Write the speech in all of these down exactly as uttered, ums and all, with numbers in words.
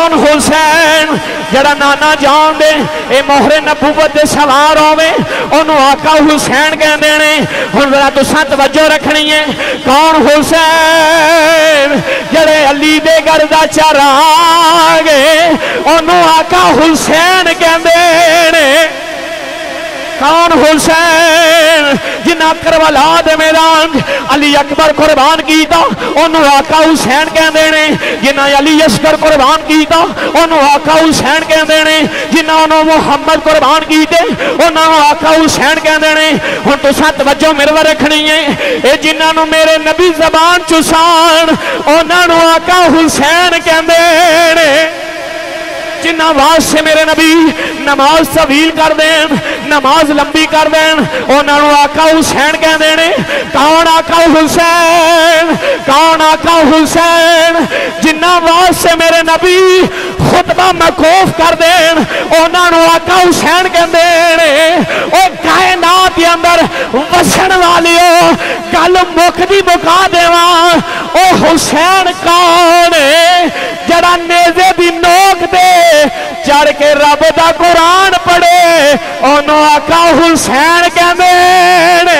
کون حسین جڑا نانا جان دے اے مہر نبوت دے سوار ہوئے انہوں آقا حسین کہہ دینے ہن ذرا تساں توجہ رکھنی ہے کون حسین جڑے علی دے گھر دا چراغے انہوں آقا حسین کہہ دینے کون حسین جنہ کربلا دے میدان علی اکبر قربان کیتا انہوں آقا حسین کہہ دینے جنہ علی اصغر قربان کیتا انہوں آقا حسین کہہ دینے جنہ انہوں محمد قربان کیتے انہوں آقا حسین کہہ دینے ہن تساں توجہ میرے رکھنی ہے اے جنہ نو میرے نبی زبان چسان انہوں آقا حسین کہہ دینے جنہ آواز سے میرے نبی نماز طویل کر دیں نماز لمبی کر دیں انہوں آقا حسین کہہ دینے کون آقا حسین کون آقا حسین جنہ آواز سے میرے نبی خطبہ مقوف کر دیں انہوں آقا حسین کہہ دینے او کائنات کے اندر وسن والیوں گل مکدی مکا دیواں او حسین کون جڑا نیزے دی نوک دے چڑھ کے رب دا قرآن پڑھے انہوں آقا حسین کہہ دینے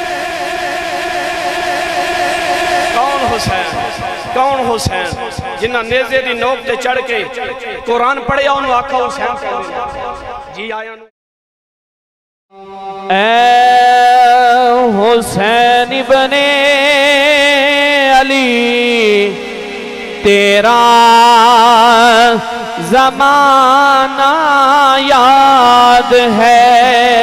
کون حسین کون حسین جنہ نیزے دی نوک دے چڑھ کے قرآن پڑھے انہوں آقا حسین کہہ دینے جی آیا نو اے حسین ابن علی تیرا زمانہ یاد ہے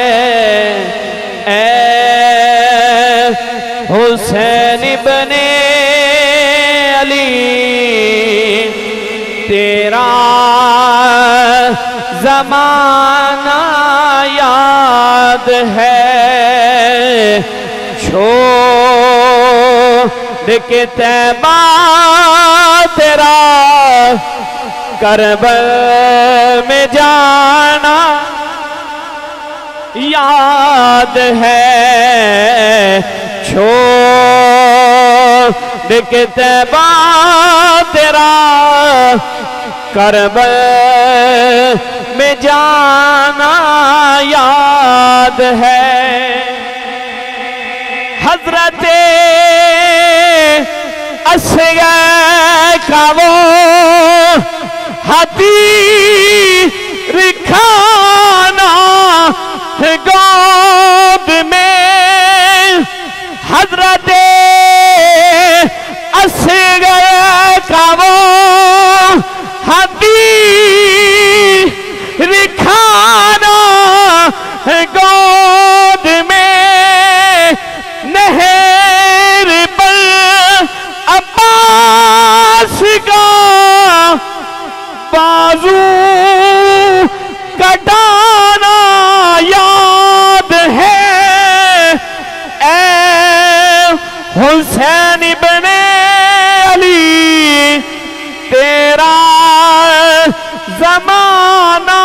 اے حسین ابن علی تیرا زمانہ یاد ہے چھوڑ کے طیبہ تیرا کربل میں جانا یاد ہے چھوڑ کے طیبہ تیرا کربل میں جانا یاد ہے حضرت اصغر کا وہ حدیر کھانا گود میں حضرت اصغر کا وہ حدیر کھانا گود میں نہر پر عباس کا بازو کٹانا یاد ہے اے حسین ابن علی تیرا زمانہ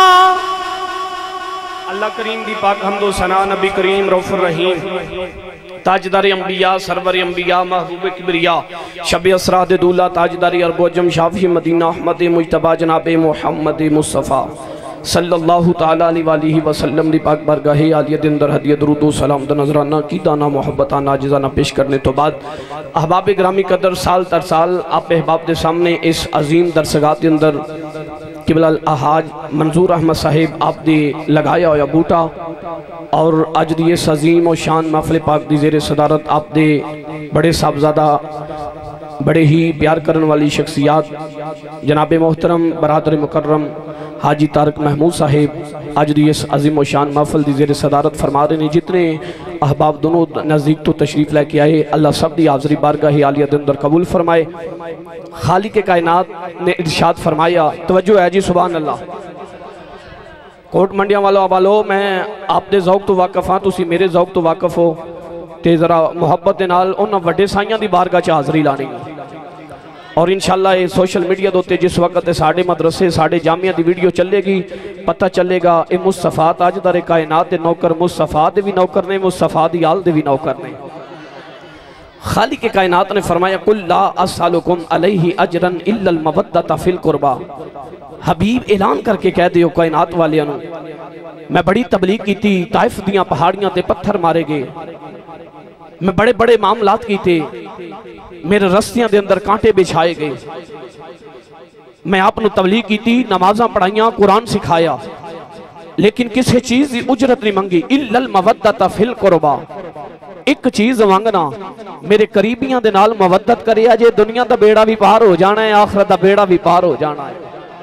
اللہ کریم دی پاک حمد و ثنا نبی کریم رؤوف الرحیم تاجدار انبیاء سرور انبیاء محبوب کبریاء شب اسرا دولہ تاجدار عرب و عجم شافی مدینہ احمد مجتبی جناب محمد مصطفیٰ صلی اللہ تعالیٰ علیہ وآلہ وسلم دی پاک بارگاہ عالیہ دن در ہدیہ درود و سلام دا نظرانہ کی دانا محبتانہ عاجزانہ پیش کرنے تو بعد احباب گرامی قدر سال تر سال آپ احباب دے سامنے اس عظیم درسگاہ دے اندر قبلہ الحاج منظور احمد صاحب آپ دی لگایا ہویا بوٹا اور اج دی اس عظیم و شان محفل پاک دی زیر صدارت آپ دے بڑے صاحبزادہ بڑے ہی پیار کرن والی شخصیات جناب محترم برادر مکرم حاجی طارق محمود صاحب آج دی اس عظیم و شان محفل دی زیر صدارت فرما رہے ہیں جتنے احباب دونوں نزدیک تو تشریف لے کے آئے اللہ سب دی حاضری بارگاہ عالیہ دن در قبول فرمائے خالق کائنات نے ارشاد فرمایا توجہ ہے جی سبحان اللہ کوٹ منڈیاں والوں آبالو میں آپ دے ذوق تو واقف ہاں تسی میرے ذوق تو واقف ہو تے ذرا محبت دے نال انہاں وڈے سائیاں دی بارگاہ چ حاضری لانی اور انشاءاللہ یہ سوشل میڈیا دوتے جس وقت ساڑھے مدرسے ساڑھے جامعہ دی ویڈیو چلے گی پتہ چلے گا اے مصطفیٰ تاجدار کائنات دے نوکر مصطفیٰ دے بھی نوکر نے مصطفیٰ دی آل دے بھی نوکر نے خالق کائنات نے فرمایا قل لا اسالکم علیہ اجرا الا المودۃ فی القربى، حبیب اعلان کر کے کہہ دیو کائنات والیاں نو میں بڑی تبلیغ کی تھی، طائف دیاں پہاڑیاں تے پتھر مارے گئے، میں بڑے بڑے معاملات کی تھے، میرے رستیاں دے اندر کانٹے بچھائے گئے، میں آپ نے تبلیغ کی تھی، نمازاں پڑھائیاں، قرآن سکھایا، لیکن کسی چیز دی اجرت نہیں منگی، الا المودۃ فی القربى، ایک چیز مانگنا میرے قریبیاں دے نال مودت کرے آجے، دنیا دا بیڑا بھی پار ہو جانا ہے، آخرت دا بیڑا بھی پار ہو جانا ہے۔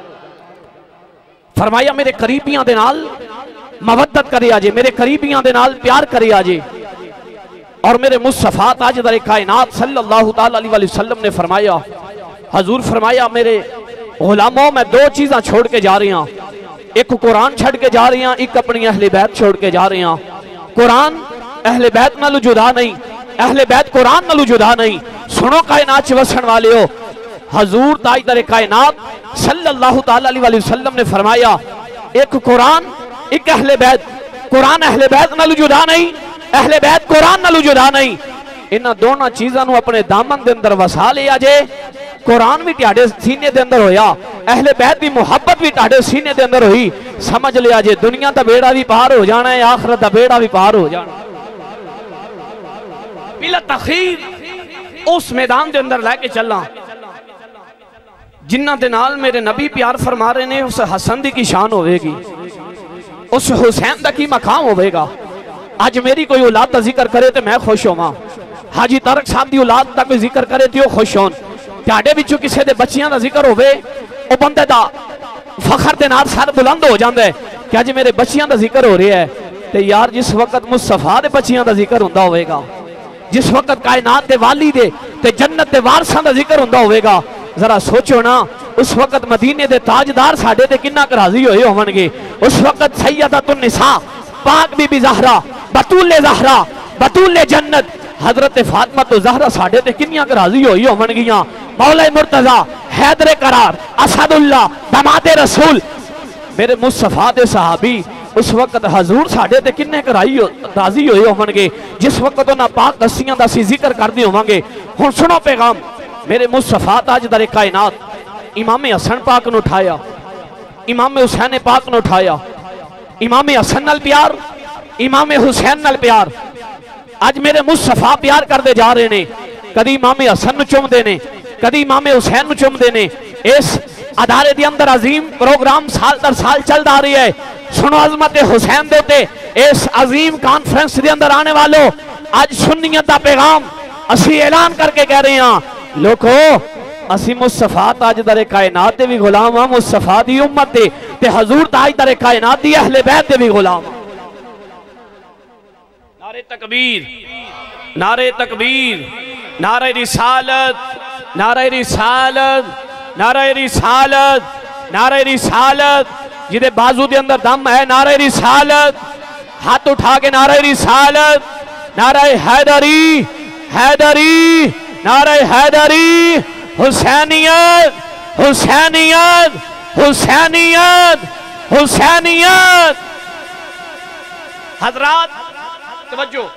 فرمایا میرے قریبیاں دے نال مودت کرے آجے، میرے قریبیاں دے نال پیار کرے آجے، اور میرے مصطفیٰ تاجدار کائنات صلی اللہ تعالیٰ علیہ وسلم نے فرمایا، حضور فرمایا میرے غلاموں میں دو چیزاں چھوڑ کے جا رہی ہیں، ایک قرآن چھڑ کے جا رہی ہیں، ایک اپنی اہل بیت چھوڑ کے جا رہی ہیں۔ قرآن اہل بیت نالو جدا نہیں، اہل بیت قرآن نالو جدا نہیں۔ سنو کائنات وسن والے ہو، حضور تاجدار کائنات صلی اللہ تعالیٰ علیہ وسلم نے فرمایا ایک قرآن ایک اہل بیت، قرآن اہل بیت نالو جدا نہیں، اہل بیت قرآن نالو جدا نہیں، انہاں دونوں چیزاں نو اپنے دامن دے اندر وسا لیا جے، قرآن بھی ٹاڑے سینے دے اندر ہویا، اہل بیت دی محبت بھی ٹاڑے سینے دے اندر ہوئی، سمجھ لیا جے دنیا دا بیڑا بھی پار ہو جانا ہے، آخرت دا بیڑا بھی پار ہو جانا ہے۔ بلا تخیر اس میدان دے اندر لے کے چلا جنہ دے نال میرے نبی پیار فرما رہے نے، اس حسن دی کی شان ہوئے گی، اس حسین دا کی مقام ہوئے گا۔ آج میری کوئی اولاد دا ذکر کرے تو میں خوش ہوں، حاجی طارق صاحب دی اولاد دا کوئی ذکر کرے تو خوش ہوں، تیاڑے بچوں کسے دے بچیاں دا ذکر ہوئے او بندے دا فخر دے نال سر بلند ہو جاندے ہے کہ آج میرے بچیاں دا ذکر ہو رہے ہے، تے یار جس وقت مصطفیٰ دے بچیاں دا ذکر ہوندہ ہوئے گا، جس وقت کائنات دے والی دے تے جنت دے وارثاں دا ذکر ہوندہ ہوئے گا، ذرا سوچو نا اس وقت مدینے دے تاجدار ساڑھے تے کنہ راضی ہوئے ہوں گے، اس وقت سیدۃ النساء پاک بی بی زہرہ بطول زہرہ بطول جنت حضرت فاطمہ زہرہ ساڑھے تے کنیاں راضی ہوئی ہوں گیاں، مولا مرتضی حیدر قرار اسد اللہ دماد رسول میرے مصطفیٰ دے صحابی اس وقت حضور ساڑھے تے کنے راضی ہوئے ہوں گے، جس وقت انہاں پاک دستیاں دا سی ذکر کر دی ہوں گے۔ ہن سنو پیغام میرے مصطفیٰ تاجدار کائنات امام حسن پاک نے اٹھایا، امام حسین پاک نے اٹھایا، امام حسن نال پیار، امام حسین نال پیار، آج میرے مصطفیٰ پیار کر دے جا رہے نے، کدی امام حسن نو چوم دے نے، کدی امام حسین نو چوم دے نے، اس ادارے دی اندر عظیم پروگرام سال در سال چل دا رہی ہے۔ سنو عظمت حسین دیتے اس عظیم کانفرنس دے اندر آنے والوں، آج سنیت دا پیغام اسی اعلان کر کے کہہ رہے ہیں لوگو اسی مصطفیٰ تاجدار کائنات دے بھی غلام ہاں، مصطفیٰ دی امت دے تے حضور تاجدار کائنات دی اہل بیت دے بھی غلام ہاں۔ نعرہ تکبیر، نعرہ تکبیر، نعرہ رسالت، نعرہ رسالت، نعرہ رسالت، نعرہ رسالت، جدے بازو دے اندر دم ہے، نعرہ رسالت، ہاتھ اٹھا کے نعرہ رسالت، نعرہ حیدری، حیدری، نعرہ حیدری، حسینیت، حسینیت، حسینیت، حسینیت۔ حضرات توجہ،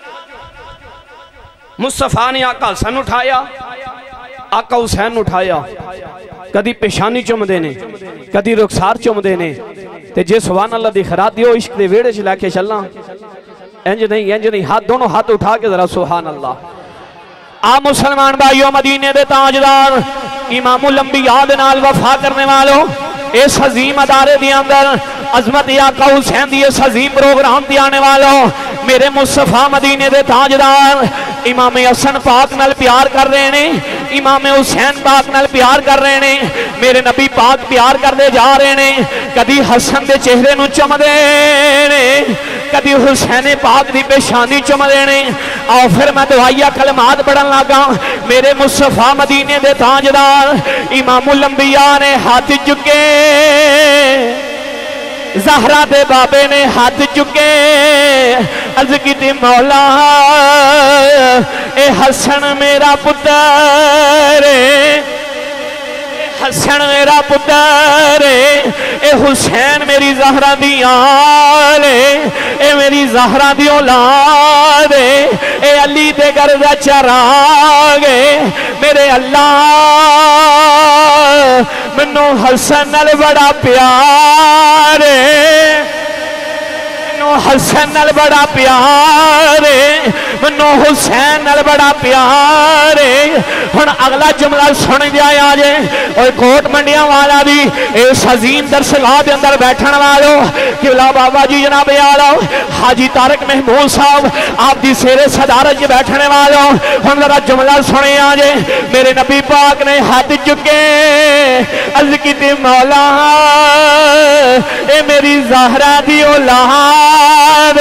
مصطفیٰ نے آقا حسن اٹھایا، آقا حسین اٹھایا، کدی پیشانی چم دینے، کدی رخسار چم دینے، تے جے سبحان اللہ دی خیرات دیو عشق دے ویڑے چ لے کے چلنا، انج نہیں انج نہیں، ہاتھ دونوں ہاتھ اٹھا کے ذرا سبحان اللہ۔ آ مسلمان بھائیو، مدینے دے تاجدار امام الانبیاء دے نال وفا کرنے والوں، اس عظیم ادارے دی اندر عظمت آقا حسین دی اس عظیم پروگرام دی آنے والوں، میرے مصطفیٰ مدینے دے تاجدار امام حسن پاک نال پیار کر رہے ہیں، امام حسین پاک نال پیار کر رہے ہیں، میرے نبی پاک پیار کر دے جا رہے ہیں، کدی حسن دے چہرے نو چم دے نے، کدی حسین پاک دی پیشانی چم دے نے۔ آؤ پھر میں دعائیہ کلمات پڑھن لگا، میرے مصطفیٰ مدینے دے تاجدار امام الانبیاء نے ہاتھ چکے، زہرہ دے بابے نے ہاتھ چکے، عرض کی تی مولا اے حسن میرا پتر، حسن میرا پتر، اے اے حسین میری زہرہ دی آل اے میری زہرہ دی اولاد اے علی دے گرد چراغ میرے اللہ منو حسن نال بڑا پیار منو حسن نال بڑا پیار منو حسین نال بڑا پیار ہن اگلا جملہ سن دیا آجے اور کوٹ منڈیاں والا بھی اس عظیم درسگاہ دے اندر بیٹھن والو قبلہ بابا جی جناب آلو حاجی طارق محمود صاحب آپ دی سیر صدارت جی بیٹھنے والو ہن ذرا جملہ سنے آجے میرے نبی پاک نے ہاتھ چکے عرض کی تے مولا اے میری زہرہ دی اولاد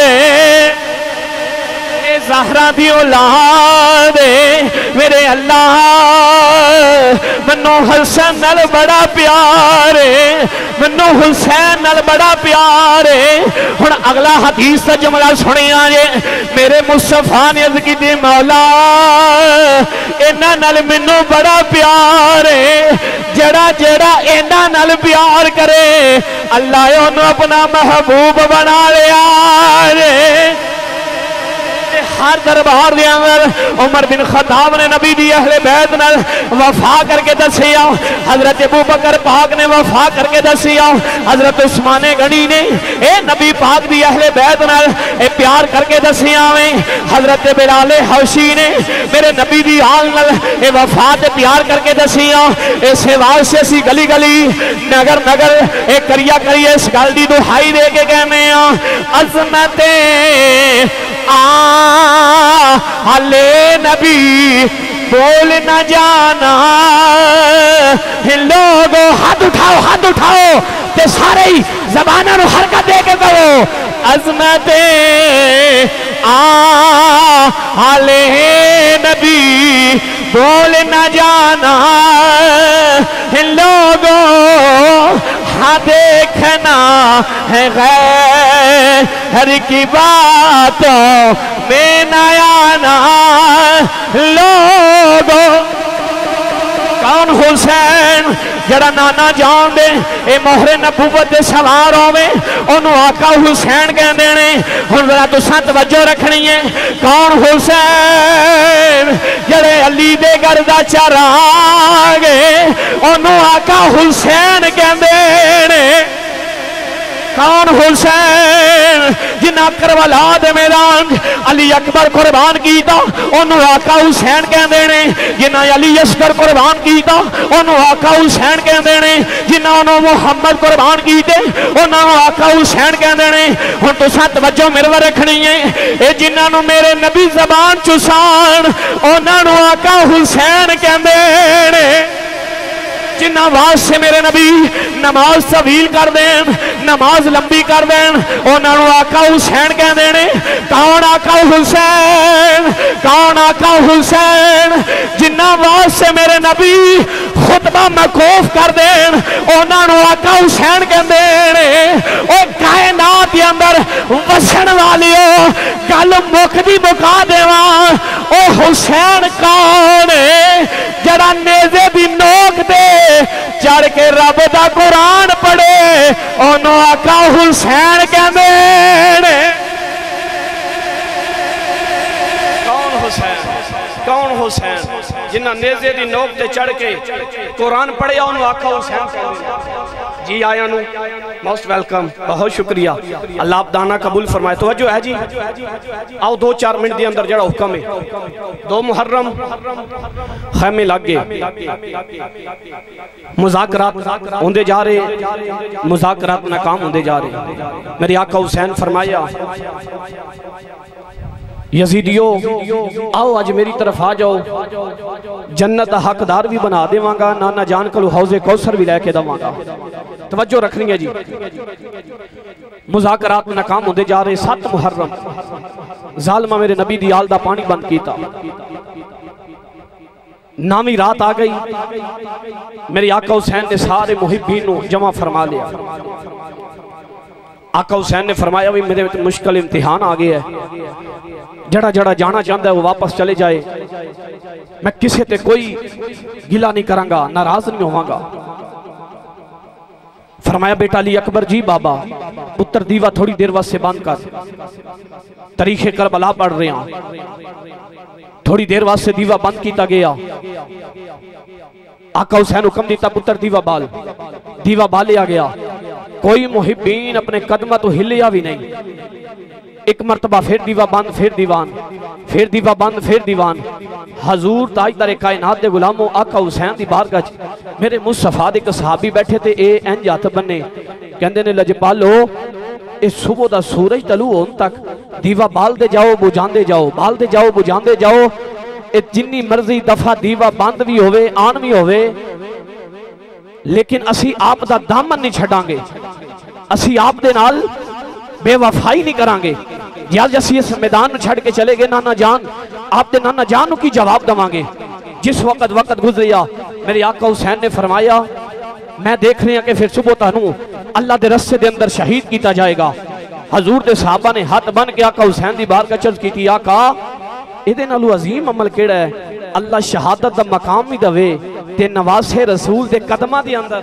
زہرہ دی اولاد میرے اللہ منو حسین نال بڑا پیار منو حسین نال بڑا پیار ہن اگلا حدیث تا جملہ سنے آجے میرے مصطفیٰ نے عرض کی دی مولا اینا نال منو بڑا پیار جڑا جڑا اینا نال پیار کرے اللہ انہوں اپنا محبوب بنا لیا ہر دربار دے اندر عمر بن خطاب نے نبی دی اہل بیت نال وفا کر کے دسیا حضرت ابو بکر پاک نے وفا کر کے دسیا حضرت عثمان غنی نے اے نبی پاک دی اہل بیت نال اے پیار کر کے دسیا میں حضرت بلال حبشی نے میرے نبی دی آل نال اے وفا تے پیار کر کے دسیا اس واسطے اسی گلی گلی نگر نگر اے کریا کریے اس گل دی دہائی دے کے کہنے عظمت آلے نبی بول نہ جانا لوگوں ہاتھ اٹھاؤ ہاتھ اٹھاؤ تے سارے ہی زبانہ نو حرکت دے کے کرو عظمت آلے نبی بول نہ جانا لوگوں ہاں دیکھنا ہے غیر کی باتوں میں نہ آنا لوگوں کون حسین جڑا نانا جان دے اے مہر نبوت دے سوار ہوئے انہوں آقا حسین کہہ دینے ہن ذرا تساں توجہ رکھنی ہے کون حسین جڑے علی دے گردا چراغ انہوں آقا حسین کہہ دینے کون حسین جنہ کربلا دے میدان علی اکبر قربان کیتا انہوں آقا حسین کہہ دینے جنہ علی اصغر قربان کیتا انہوں آقا حسین کہہ دینے جنہ انہوں محمد قربان کیتے انہوں آقا حسین کہہ دینے ہن تساں توجہ میرے ور رکھنی ہے اے جنہ نو میرے نبی زبان چسان انہوں آقا حسین کہہ دینے جنہ آواز سے میرے نبی نماز طویل کر دیں نماز لمبی کر دیں انہوں آقا حسین کہہ دینے کون آقا حسین کون آقا حسین جنہ آواز سے میرے نبی خطبہ مقوف کر دیں انہوں آقا حسین کہہ دینے او کائنات کے اندر وسن والیو گل مکھ دی مکا دیوان او حسین کون جڑا نیزے دی نوک دے چڑھ کے رب دا قرآن پڑھے انہوں آقا حسین کہنے کون حسین کون حسین جنہ نیزے دی نوک دے چڑھ کے قرآن پڑھے انہوں آقا حسین کہنے جی آیا نو موسٹ ویلکم بہت شکریہ اللہ آپ دانا قبول فرمائے توجہ ہے جی آؤ دو چار منٹ دی اندر جڑا حکم ہے دو محرم خیمے لگ گئے مذاکرات ہوندے جا رہے مذاکرات ناکام ہوندے جا رہے میرے آقا حسین فرمایا یزیدیو آؤ آج میری طرف آ جاؤ جنت حقدار بھی بنا دے وانگا نانا جان کلو حوض کوثر بھی لے کے دا وانگا توجہ رکھنی ہے جی مذاکرات ناکام ہوندے جا رہے سات محرم ظالمہ میرے نبی دی آل دا پانی بند کیتا نامی رات آ گئی میری آقا حسین نے سارے محبینوں جمع فرما لیا آقا حسین نے فرمایا بھی میرے مشکل امتحان آگے ہے جڑا جڑا جانا چاہتا ہے وہ واپس چلے جائے میں کسی تے کوئی گلہ نہیں کروں گا ناراض نہیں ہوں گا فرمایا بیٹا علی اکبر جی بابا پتر دیوا تھوڑی دیر واسطے بند کر، تاریخ کربلا پڑھ رہے ہیں۔ تھوڑی دیر واسطے دیوا بند کیتا گیا، آقا حسین حکم دیتا پتر دیوا بال، دیوا بالیا گیا۔ کوئی محبین اپنے قدمہ تو ہلیا بھی نہیں۔ ایک مرتبہ پھر دیوا بند، پھر دیوان، پھر دیوا بند، پھر دیوان۔ حضور تاجدار کائنات دے غلاموں آقا حسین دی بارگاہ میرے مصطفیٰ دے صحابی بیٹھے تھے، اے انج ہاتھ بننے کہندے نے لجپالو اس صبح دا سورج طلوع ہون تک دیوا بال دے جاؤ بجھان دے جاؤ، بال دے جاؤ بجھان دے جاؤ۔ اے جنی مرضی دفعہ دیوا بند بھی ہوئے آن بھی ہوئے، لیکن اسی آپ دا دامن نہیں چھڑاں گے، اسی آپ دے نال بے وفائی نہیں کران گے۔ یا جسی اس میدان چھڑ کے چلے گے نانا جان، آپ دے نانا جانوں کی جواب دوان گے۔ جس وقت وقت گزریا میرے آقا حسین نے فرمایا میں دیکھ رہے ہیں کہ پھر صبح تانوں اللہ دے رسے دے اندر شہید کیتا جائے گا۔ حضور دے صحابہ نے ہاتھ بن کے آقا حسین دی بارگاہ چرچ کی تھی، آقا ایدے نالو عظیم عمل کیڑا ہے، اللہ شہادت دا مقام بھی دوے تے نواز رسول دے قدمہ دی اندر۔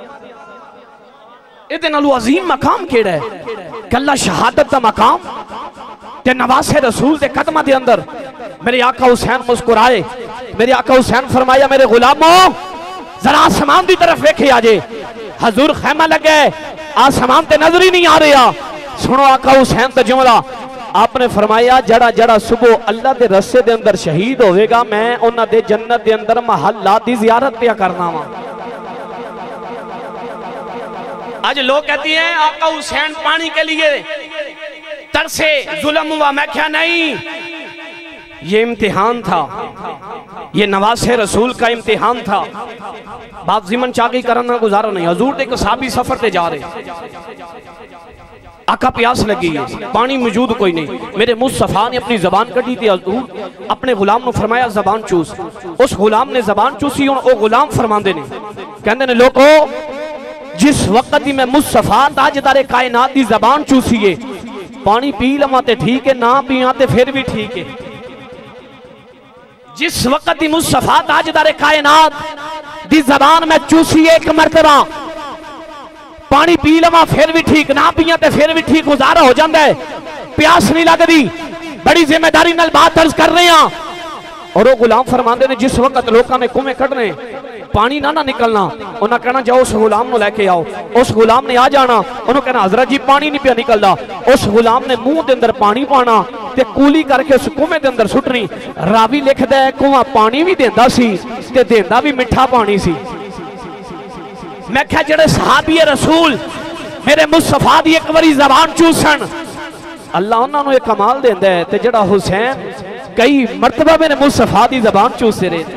ایدے نالو عظیم مقام کیڑا ہے کہ اللہ شہادت دا مقام تے نواز رسول دے قدمہ دی اندر۔ میرے آقا حسین مسکرائے، میرے آقا حسین فرمایا میرے غلاموں ذرا آسمان دی طرف ویکھے آجے۔ حضور خیمہ لگ گئے، آسمان تے نظر ہی نہیں آ رہا۔ سنو آقا حسین تے جملہ، آپ نے فرمایا جڑا جڑا صبح اللہ دے رسے دے اندر شہید ہوئے گا میں انہاں دے جنت دے اندر محلات دی زیارت پیا کرنا ہوں۔ آج لوگ کہتی ہیں آقا حسین پانی کے لیے ترسے ظلم ہوا، میں کیا نہیں، یہ امتحان تھا، یہ نواز رسول کا امتحان تھا۔ بات زمن چاگی کرنا گزارا نہیں۔ حضور دے صحابی سفر تے جا رہے، آقا پیاس لگی ہے، پانی موجود کوئی نہیں۔ میرے مصطفیٰ نے اپنی زبان کٹی تھی، حضور اپنے غلام نے فرمایا زبان چوس۔ اس غلام نے زبان چوسی، وہ غلام فرماندے نے کہندے نے لوگو جس وقت ہی میں مصطفیٰ تاجدار کائنات دی زبان چوسیے پانی پی لما تے ٹھیک ہے، نہ پیاں تے پھر بھی ٹھیک ہے۔ جس وقت ہی مصطفیٰ تاجدار کائنات دی زبان میں چوسیے ایک مرتبہ پانی پی لما پھر بھی ٹھیک، نہ پیاں تے پھر بھی ٹھیک، گزارا ہو جاندہ ہے، پیاس نہیں لگ دی۔ بڑی ذمہ داری نال بات عرض کر رہے ہیں۔ اور وہ غلام فرماندے نے جس وقت لوکاں نے کنویں کڈنے پانی نہ نہ نکلنا، انہاں کہنا جاؤ اس غلام نو لے کے آؤ۔ اس غلام نے آ جانا، انہوں کہنا حضرت جی پانی نہیں پیا نکلدا۔ اس غلام نے منہ دے اندر پانی پانا تے کولی کر کے اس کنویں دے اندر سٹنی۔ راوی لکھدا ہے کنواں پانی بھی دیندا سی تے دیندا بھی میٹھا پانی سی۔ میں کہا جڑے صحابی رسول میرے مصطفیٰ دی ایک باری زبان چوسن اللہ انہاں نو ایک کمال دیندا ہے، تے جڑا حسین کئی مرتبہ میرے مصطفیٰ دی زبان چوسے رہے۔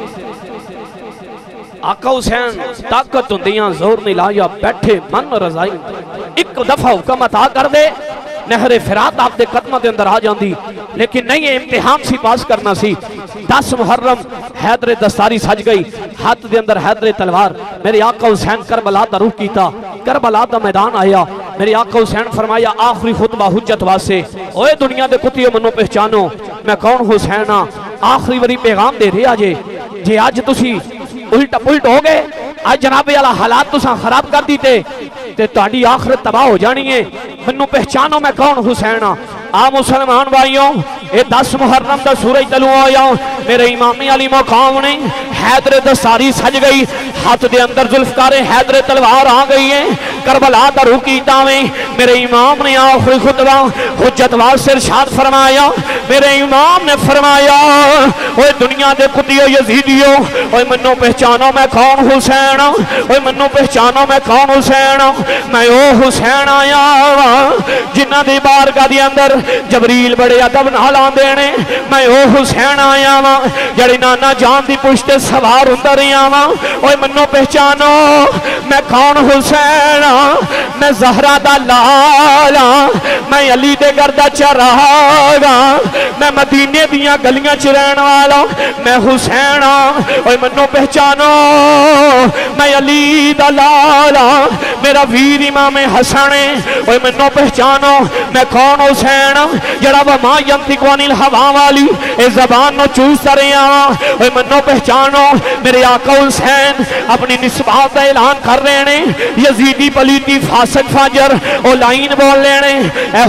آقا حسین طاقت ہوندیاں زور نہیں لایا، بیٹھے من رضائی ایک دفعہ حکم عطا کر دے نہر فرات آپ دے قدمہ دے اندر آ جاندی، لیکن نہیں یہ امتحان سی پاس کرنا سی۔ دس محرم حیدر دستاری سج گئی، ہاتھ دے اندر حیدر تلوار۔ میرے آقا حسین کربلا دا رخ کیتا، کربلا دا میدان آیا۔ میرے آقا حسین فرمایا آخری خطبہ حجت واسے، اوے دنیا دے کتیوں منو پہچانو میں کون حسین ہاں، آخری وری پیغام دے رہے آجے جے آج تسی الٹا پلٹ ہو گئے، آج جناب والا حالات تساں خراب کر دیتے تے تہاڈی آخرت تباہ ہو جانی ہے، منو پہچانو میں کون حسین ہاں۔ آ مسلمان بھائیوں اے دس محرم دا سورج طلوع آیا، میرے امامی علی مقام نے حیدر دستاری سج گئی، ہاتھ دے اندر ذوالفقار حیدر تلوار آ گئی ہے، کربلا دا رخ کیتا میں میرے امام نے آخری خطبہ حجت واسطے ارشاد فرمایا۔ میرے امام نے فرمایا اوے دنیا دے کتیو یزیدیو، اوے منو پہچانو میں کون حسین ہاں، اوے منو پہچانو میں کون حسین ہاں، میں او حسین آیا جنہ دی بارگاہ دی اندر جبریل بڑے ادب نال آندے نے، میں او حسین آیا وا جڑی نانا جان دی پشت سوار ہوندا رہیا وا۔ اوے منو پہچانو میں کون حسین ہاں، میں زہرا دا لال ہاں، میں علی دے گھر دا چراغ ہاں، میں مدینے دیاں گلیاں چ رہن والا میں حسین ہاں۔ اوے منو پہچانو میں علی دا لال ہاں، میرا ویر امام حسن ہے اوے منو پہچانو میں کون حسین جڑا وما ینطق عن الہوا والی اے زبان نو چوستا رہیا اوے منو پہچانو میرے آقا حسین اپنی نسبات کا اعلان کر رہے ہیں یزیدی پلیتی فاسق فاجر او لائن بول لینے اے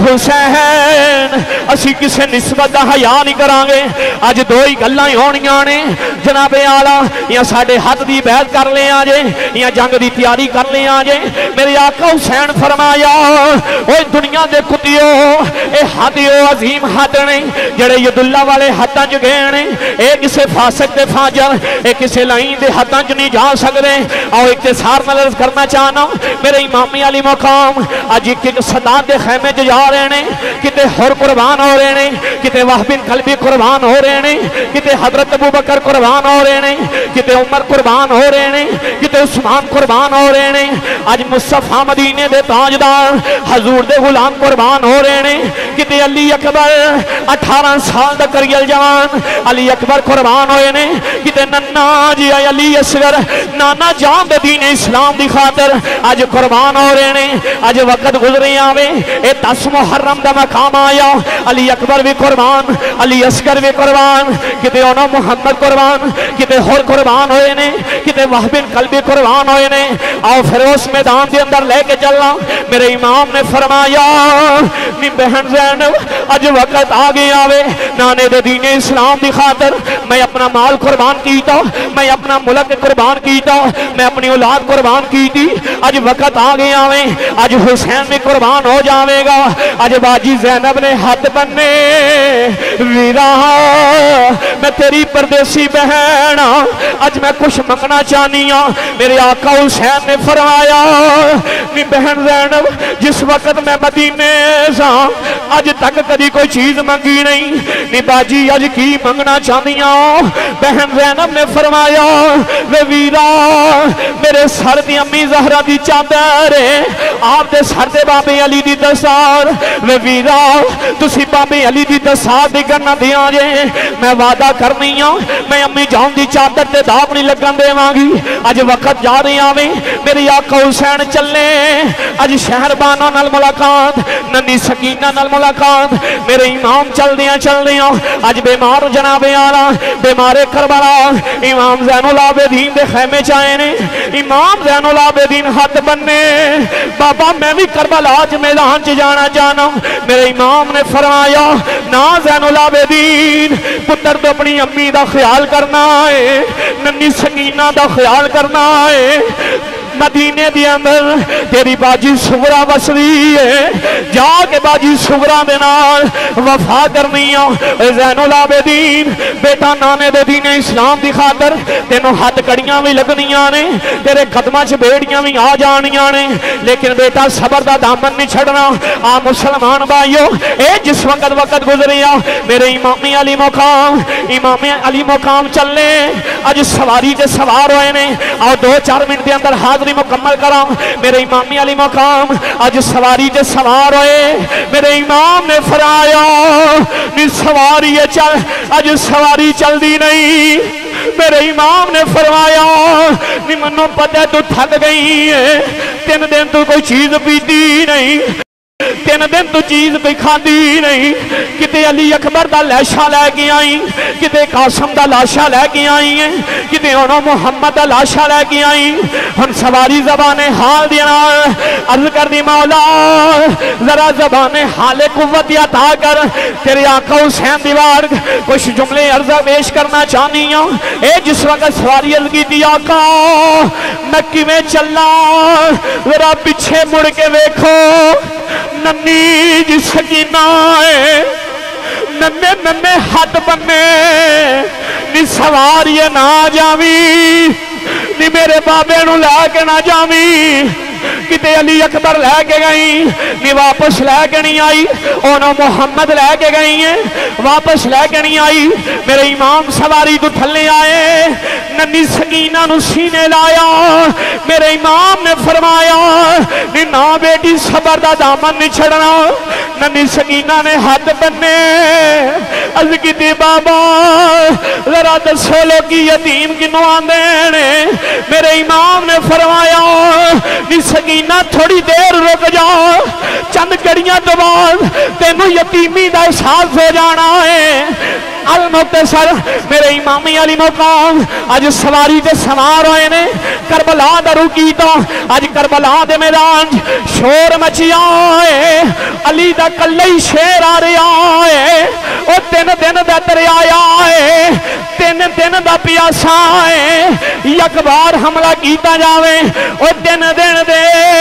حسین اسی کسے نسبت دا حیا نہیں کرانگے آج دو ہی گلاں ہونیاں نے جناب آلہ یا ساڑھے ہاتھ دی بیعت کر لیں آجے یا جنگ دی تیاری کر لیں آجے میرے آقا حسین فرمایا اوہ دنیا دے کتیو اے حدیو عظیم حد نہیں جڑے ید اللہ والے حداں جو گئے نے اے کسے فاسق دے فاجر اے کسے لائن دے حداں جو نہیں جا سکتے اور اکتسار نلرز کرنا چاہنا میرے امامی علی مقام آج ایک ایک صداد دے خیمے جو جا رہے ہیں کتے ہر قربان ہو رہے ہیں کتے وحبن قلبی قربان ہو رہے ہیں کتے حضرت ابو بکر قربان ہو رہے ہیں کتے عمر قربان ہو رہے ہیں کتے عثمان قربان ہو رہے ہیں آج مصطفیٰ مدینے دے تاجدار حضور دے غلام قربان ہو رہے ہیں کتے علی اکبر اٹھارہ سال دا کریل جوان علی اکبر قربان ہوئے نے کتے ننا جی علی اصغر نانا جان دے دین اسلام دی خاطر آج قربان ہو رہے ہیں آج وقت گزرے آوے اے دس محرم دا مقام آیا علی اکبر بھی قربان علی اصغر بھی قربان کتے انہوں محمد قربان کتے ہور قربان ہوئے نے کتے وحبن قلبی قربان ہوئے نے آؤ پھر اس میدان دے اندر لے کے چلنا میرے امام نے فرمایا نی بہن زینب آج وقت آگے آوے نانے دے دین اسلام دی خاطر میں اپنا مال قربان کیتا میں اپنا ملک قربان کیتا میں اپنی اولاد قربان کی تھی آج وقت آگے آوے آج حسین بھی قربان ہو جاوے گا آج باجی زینب نے ہاتھ بننے ویرا میں تیری پردیسی بہن آج میں کچھ منگنا چاہنی ہوں میرے آقا حسین نے فرمایا نی بہن زینب جس وقت میں مدینے سا آج تک کدی کوئی چیز منگی نہیں نی باجی آج کی منگنا چاہنی ہوں بہن زینب نے فرمایا وے ویرا میرے سر دی امی زہرہ دی چادر آپ دے سر دے بابے علی دی دستار وے ویرا تسی بابے علی دی دستار دی کرنا دیا جے میں وعدہ کرنی ہوں میں امی جان دی چادر تے داغ نہیں لگن دے مانگی آج وقت جا رہی آویں میری آقا حسین چلے آج شہر بانوں نال ملاقات ننی سکینہ نال ملاقات میرے امام چل دیا چل دیا آج بیمار جناب آلہ بیمار کربلا امام زین العابدین دے خیمے چاہے نے امام زین العابدین ہاتھ بننے بابا میں بھی کربلا آج میدان چ جانا جانا میرے امام نے فرمایا نا زین العابدین پتر تو اپنی امی دا خیال کرنا ہے ننی سکینہ دا خیال کرنا ہے مدینے دی اندر تیری باجی سغرا وسری ہے جا کے باجی سغرا دے نال وفا کرنی ہوں زین العابدین بیٹا نانے دے دین اسلام دی خاطر تینوں ہاتھ کڑیاں بھی لگنیاں نے تیرے قدمہ چھ بیڑیاں بھی آ جانیاں نے لیکن بیٹا صبر دا دامن نہیں چھڑنا آ مسلمان بھائیو اے جس وقت وقت گزریا میرے امامی علی مقام امامی علی مقام چلنے آج سواری جے سوار ہوئے نے آؤ دو چار منٹ دے اندر حاضر مکمل کرام میرے امامی علی مقام آج سواری جے سوار ہوئے میرے امام نے فرمایا نی سواری چل آج سواری چل دی نہیں میرے امام نے فرمایا نی منو پتہ تو تھک گئی ہے تین دن تو کوئی چیز پیتی نہیں تین دن تو چیز کوئی کھاندی نہیں کتے علی اکبر دا لاشا لے کے آئی کتے قاسم دا لاشا لے کے آئی ہیں کتے انہوں محمد دا لاشا لے کے آئی ہم سواری زبان حال دینا عرض کر دی مولا ذرا زبان حال قوت عطا کر تیرے آقا حسین دیوار کچھ جملے عرضہ پیش کرنا چاہنی ہوں اے جس وقت سواری عرض کی دی آقا مکی میں چلنا ذرا پیچھے مڑ کے دیکھو ننی جی سکینہ ہے ننے ننے ہاتھ بننے نی سواری نہ جاوی نی میرے بابے نو لے کے نہ جاوی کتے علی اکبر لے کے گئی نی واپس لے کے نہیں آئی انہوں محمد لے کے گئی ہیں واپس لے کے نہیں آئی میرے امام سواری تو تھلے آئے ننی سکینہ نو سینے لایا میرے امام نے فرمایا نی نا بیٹی صبر دا دامن نہیں چھڑنا ننی سکینہ نے ہاتھ بننے از کی دی بابا ذرا دسو لوگی یتیم کنو آندے میرے امام نے فرمایا نی سکینہ تھوڑی دیر رک جاؤ چند کڑیاں تو بعد تینوں یتیمی دا احساس ہو جانا ہے المختصر میرے امامی علی مقام آج سواری دے سوار ہوئے نے کربلا دا روکی تو آج کربلا دے میدان شور مچی آئے علی دا کلئی شیر آ رہا ہے او تین دن دا دریایا ہے تین دن دا پیاسا ہے یک بار حملہ کیتا جاوے او تین دن دے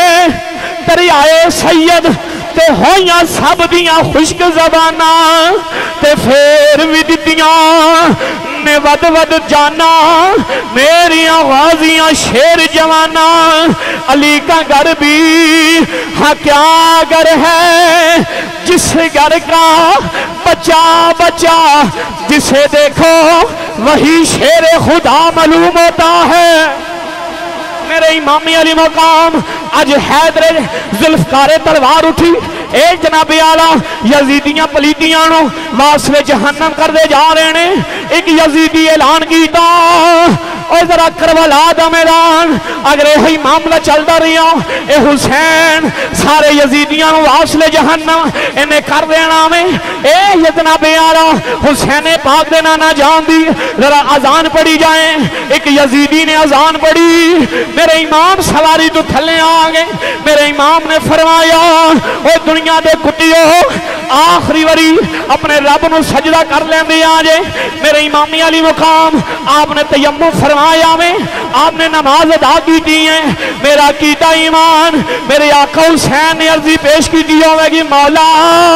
دریائے سید تے ہویاں سب دیاں خشک زبانہ تے پھر بھی دیتیاں نے ود ود جانا میری آغازیاں شیر جوانا علی کا گھر بھی ہاں کیا گھر ہے جس گھر کا بچہ بچہ جسے دیکھو وہی شیر خدا معلوم ہوتا ہے میرے امامی علی مقام آج حیدر ذوالفقار تلوار اٹھی اے جناب آلہ یزیدیاں پلیتیاں نو واسلے جہنم کر دے جا رہے ہیں ایک یزیدی اعلان کیتا اور ذرا کربلا دا میدان اگر یہ معاملہ چل دا رہی ہوں اے حسین سارے یزیدیاں نو واسلے جہنم انہیں کر دینا میں اے یہ جناب آلہ حسین پاک دینا نہ جان دی ذرا اذان پڑی جائیں ایک یزیدی نے اذان پڑی میرے امام سواری تو تھلے آگے میرے امام نے فرمایا اوہ دنیا دے کٹیو آخری وری اپنے رب نو سجدہ کر لیں دے آجے میرے امامی علی مقام آپ نے تیمم فرمایا میں آپ نے نماز ادا کی دی ہیں میرا کیتا ایمان میرے آقا حسین نے عرضی پیش کی دی ہوئے گی مولا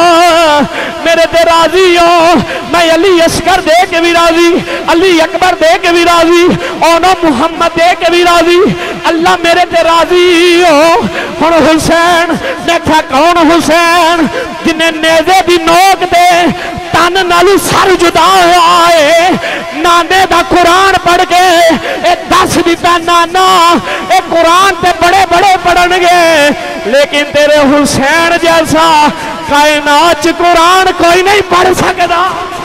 میرے تے راضی ہو میں علی اسکر دے کے بھی راضی علی اکبر دے کے بھی راضی اونا محمد دے کے بھی راضی اللہ میرے تے راضی ہو ہن حسین دیکھا کون حسین جنہیں نیزے بھی نوک دے تن نالو سر جدا ہوا ہے نانے دا قرآن پڑھ کے اے دس دیتا نانا اے قرآن تے بڑے بڑے پڑھن گے لیکن تیرے حسین جیسا کائنات قرآن کوئی نہیں پڑھ سکتا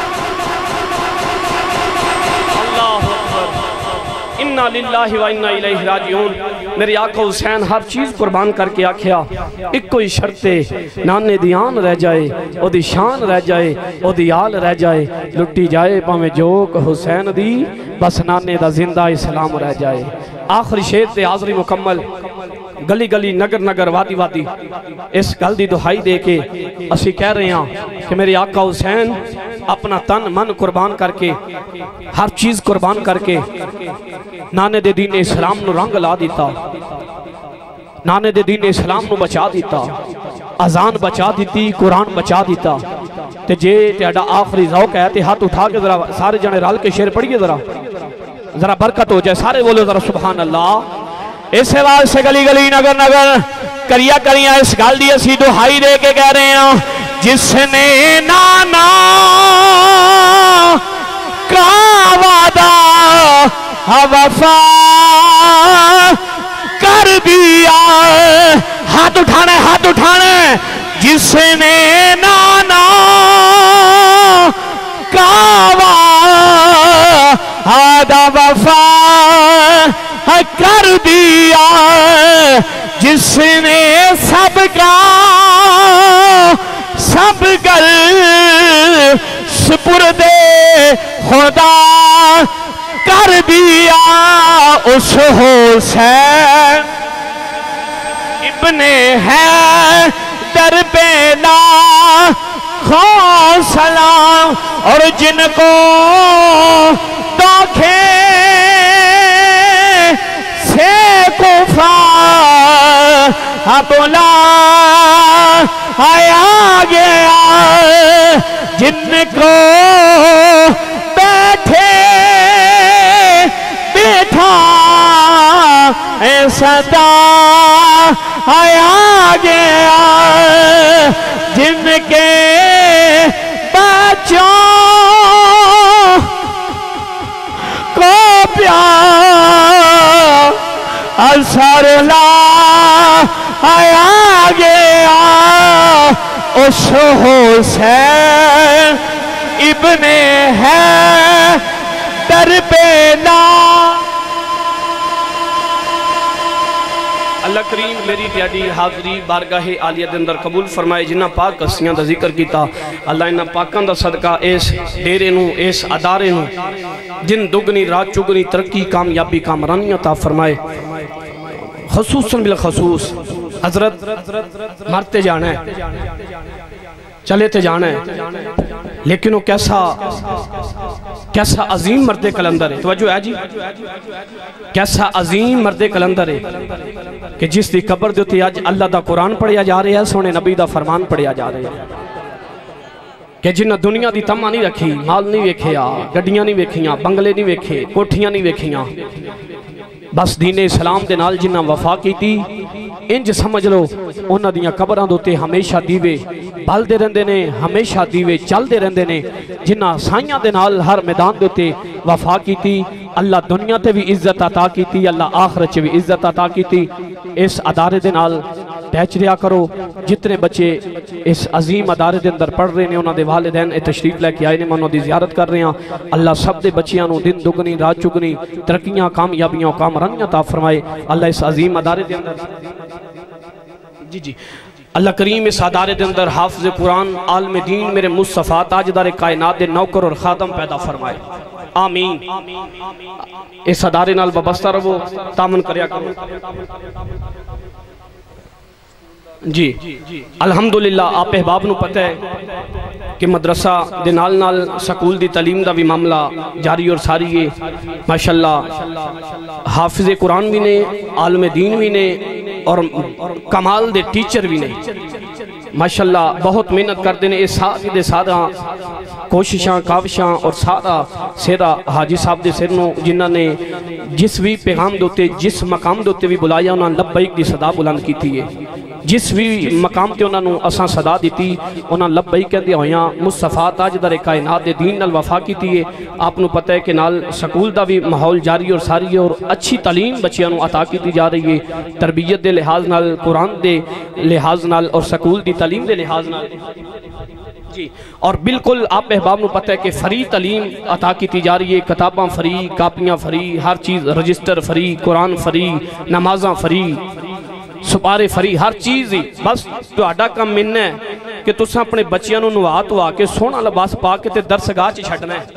اِنَّا لِلَّهِ وَإِنَّا إِلَيْهِ راجعون میرے آقا حسین ہر چیز قربان کر کے آکھیا ایک کوئی شرطے نانے دی آن رہ جائے او دی شان رہ جائے او دی آل رہ جائے لٹی جائے پاویں جوک حسین دی بس نانے دا زندہ اسلام رہ جائے آخری شیر تے حاضری مکمل گلی گلی نگر نگر وادی وادی اس گل دی دہائی دے کے اسی کہہ رہے ہیں کہ میرے آقا حسین اپنا تن من قربان کر کے ہر چیز قربان کر کے نانے دے دین اسلام نو رنگ لا دیتا نانے دے دین اسلام نو بچا دیتا اذان بچا دیتی قرآن بچا دیتا تے جے تیڑا آخری ذوق ہے تے ہاتھ اٹھا کے ذرا سارے جانے رال کے شیر پڑھئے ذرا ذرا برکت ہو جائے سارے بولے ذرا سبحان اللہ اس حوال سے گلی گلی نگر نگر کریا کریا اس گل دی اسی دہائی دے کے کہہ رہے ہیں جس نے نانا کا وعدہ وفا کر دیا ہاتھ اٹھانے ہاتھ اٹھانے جس نے نانا کا وعدہ وفا کر دیا جس نے سب کا سب کر سپرد خدا کر دیا اس حسین ابن ہے در بینا خون سلام اور جن کو داکھے سے کفار بولا آیا گیا جن کو بیٹھے بیٹھا اے صدا آیا گیا جن کے بچوں کو پیار اثر لا آیا گیا اس حسین ابن ہے دربیلا اللہ کریم میری تیاڈی حاضری بارگاہ عالیہ دے اندر قبول فرمائے. جنہ پاک ہستیاں دا ذکر کیتا اللہ انہاں پاکاں دا صدقہ اس ڈیرے نو اس ادارے نو جن دگنی رات چگنی ترقی کامیابی کامرانی عطا فرمائے. خصوصاً بالخصوص حضرت مرتے جانا ہے چلے تے جانا ہے لیکن وہ کیسا کیسا عظیم مرد کلندر ہے. توجہ ہے جی کیسا عظیم مرد کلندر ہے کہ جس دی قبر دیتے آج اللہ دا قرآن پڑھیا جا رہے ہیں سونے نبی دا فرمان پڑھیا جا رہے ہیں کہ جنہ دنیا دی تمہ نہیں رکھی مال نہیں ویکھیا گڈیاں نہیں ویکھیاں بنگلے نہیں ویکھے کوٹھیاں نہیں ویکھیاں بس دین اسلام دے نال جنہ وفا کی تھی انج سمجھ لو انہ دیاں قبران دوتے ہمیشہ دیوے بل دے رہندے نے ہمیشہ دیوے چل دے رہندے نے جنہ سائیاں دے نال ہر میدان دوتے وفا کی تھی اللہ دنیا تے بھی عزت عطا کی تھی اللہ آخرت چے بھی عزت عطا کی تھی. اس ادارے دے نال ٹیچ ریا کرو. جتنے بچے اس عظیم ادارے دے اندر پڑھ رہے ہیں انہوں دے والدین اے تشریف لے کے آئے نے انہوں دی زیارت کر رہے ہیں. اللہ سب دے بچیاں نو دن دگنی رات چگنی ترقیاں کامیابیاں کامرانیاں عطا فرمائے. اللہ اس عظیم ادارے دے اندر جی جی اللہ کریم اس ادارے دے اندر حافظ قرآن عالم دین میرے مصطفیٰ تاجدار کائنات دے نوکر اور خادم پیدا فرمائے. آمین. اس ادارے نال وابستہ رہو تامن کریا کرو. جی الحمدللہ آپ احباب نو پتہ ہے کہ مدرسہ دے نال نال سکول دی تعلیم دا بھی معاملہ جاری اور ساری ہے. ماشاءاللہ حافظ قرآن بھی نے عالم دین بھی نے اور کمال دے ٹیچر بھی نے ماشاءاللہ بہت محنت کر دینے. اس ساتھ دے سادہ کوششاں کاوشاں اور سادہ سیدہ حاجی صاحب دے سرنوں جنہاں نے جس بھی پیغام دوتے جس مقام دوتے بھی بلایا انہاں لبیک دی صدا بلند کی تھی ہے. جس بھی مقام تے انہاں نو اساں صدا دیتی انہاں لبیک کہندے ہویاں مصطفیٰ تاجدار کائنات دے دین نال وفا کیتی ہے. آپ نو پتہ ہے کہ نال سکول دا بھی ماحول جاری اور ساری ہے اور اچھی تعلیم بچیاں نو عطا کیتی جا رہی ہے. تربیت دے لحاظ نال قرآن دے لحاظ نال اور سکول دی تعلیم دے لحاظ نال جی اور بالکل آپ احباب نو پتہ ہے کہ فری تعلیم عطا کیتی جا رہی ہے. کتاباں فری کاپیاں فری ہر چیز رجسٹر فری قرآن فری نمازاں فری سپارے فری ہر چیز ہی. بس تو آڈا کم مننا ہے کہ تُسا اپنے بچیاں نو نوا تو آکے سونا لباس پاکے تے درسگاہ چی چھٹنا ہے.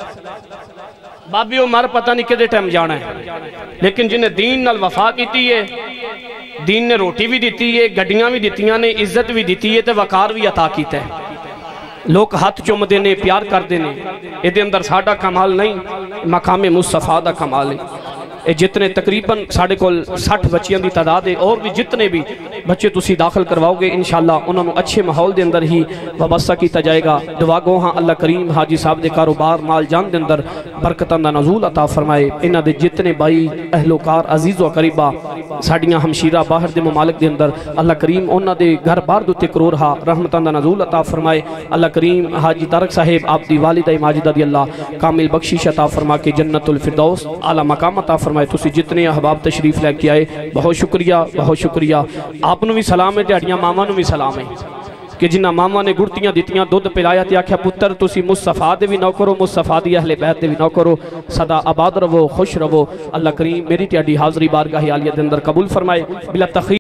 بابی عمر پتہ نہیں کدے ٹائم جانا ہے لیکن جنہیں دین نال وفا کیتی ہے دین نے روٹی بھی دیتی ہے گڈیاں بھی دیتیاں نے عزت بھی دیتی ہے تے وقار بھی عطا کیتا ہے. لوگ ہاتھ چوم دینے پیار کر دینے اے دے اندر ساڑھا کمال نہیں مقام مصطفیٰ دا کمال ہے. اے جتنے تقریباً ساڑھے کول ساٹھ بچیاں دی تعداد ہے اور بھی جتنے بھی بچے تسی داخل کرواؤ گے انشاءاللہ انہوں نے اچھے ماحول دے اندر ہی وابستہ کیتا جائے گا. دعا گو ہاں اللہ کریم حاجی صاحب دے کاروبار مال جان دے اندر برکتاں دا نزول عطا فرمائے. انہاں دے جتنے بھائی اہلوکار عزیز و قریبہ ساڑیاں ہمشیرہ باہر دے ممالک دے اندر اللہ کریم انہاں دے گھر بار دو تکرور ہا رحمتاں دا نزول عطا فرمائے. اللہ کریم حاجی طارق صاحب آپ دی والدہ ماجدہ دی اللہ کامل بخشش عطا فرما کے جنت الفردوس اعلیٰ مقام عطا فرمائے. تسی جتنے احباب تشریف لے کے آئے بہت شکریہ بہت شکریہ. آپ نو بھی سلام ہے ڈیڈیاں ماما نو بھی سلام ہے کہ جنہ ماما نے گڑتیاں دیتیاں دودھ پلایا تے آکھیا پتر تسی مصطفیٰ دے بھی نو کرو مصطفیٰ دی اہل بیت دے بھی نو کرو صدا آباد رہو خوش رہو. اللہ کریم میری تیاڈی حاضری بارگاہ عالیہ دے اندر قبول فرمائے. بلا تخیر